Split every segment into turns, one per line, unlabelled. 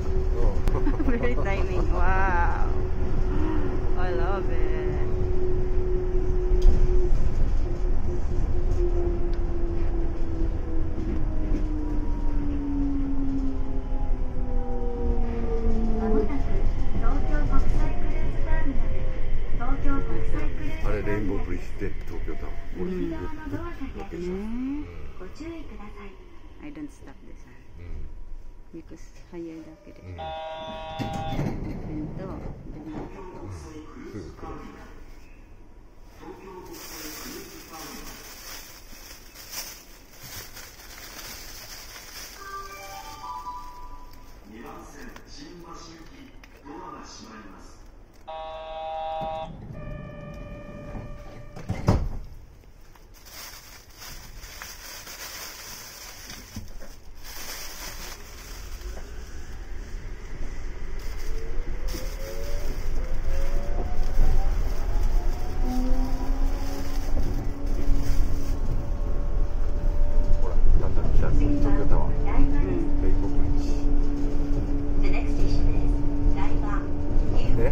Very tiny. Wow. I love it.
あれレインボーブリッジで東京タワー。
ご注意ください。
I don't stop this one. Because higher だけで。
2番線新橋行きドアが閉まります。
ほら、だんだん来た東京タワー。レインボーブリッジ。
The next station is 台場。
ね。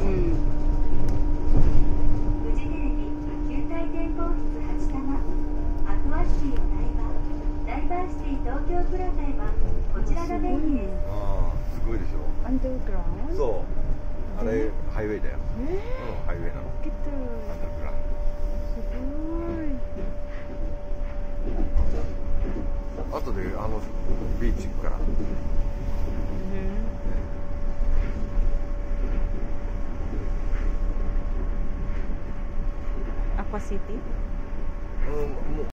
フジテレビ球体展望室8玉アクアシティお台場ダイバーシティ東京プラザへはこちらが便利です。
ああ、すごいでしょ。
Underground?
そう。あれハイウェイだよ。ハイウェイなの。アンダーグラウンド。後でビーチ行くから。
Aqua City?
もう